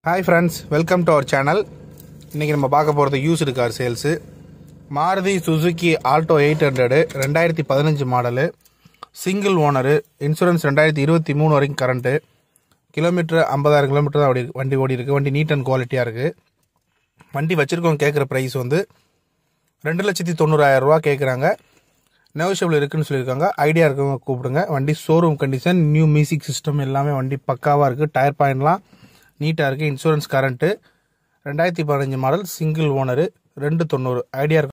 Hi friends, welcome to our channel. இன்னைக்கு நம்ம பார்க்க போறது used car sales. Maruti Suzuki Alto 800 2015 model, single owner, insurance 2023 வரைக்கும் current, kilometre 50000 kilometre தான் வண்டி ஓடி இருக்கு. வண்டி நீட் அண்ட் குவாலிட்டியா இருக்கு. வண்டி வச்சிருக்கவங்க கேக்குற பிரைஸ் வந்து 2,90,000 ரூபாய் கேக்குறாங்க. நெகோஷியபிள் இருக்குன்னு சொல்லிருக்காங்க. ஐடியா இருக்கவங்க கூப்பிடுங்க. வண்டி showroom condition, new music system எல்லாமே வண்டி பக்காவா இருக்கு. டயர் பாயிண்ட்லாம் நீட்டா இருக்கு. Insurance current, 2015 model, single owner, 290. Idea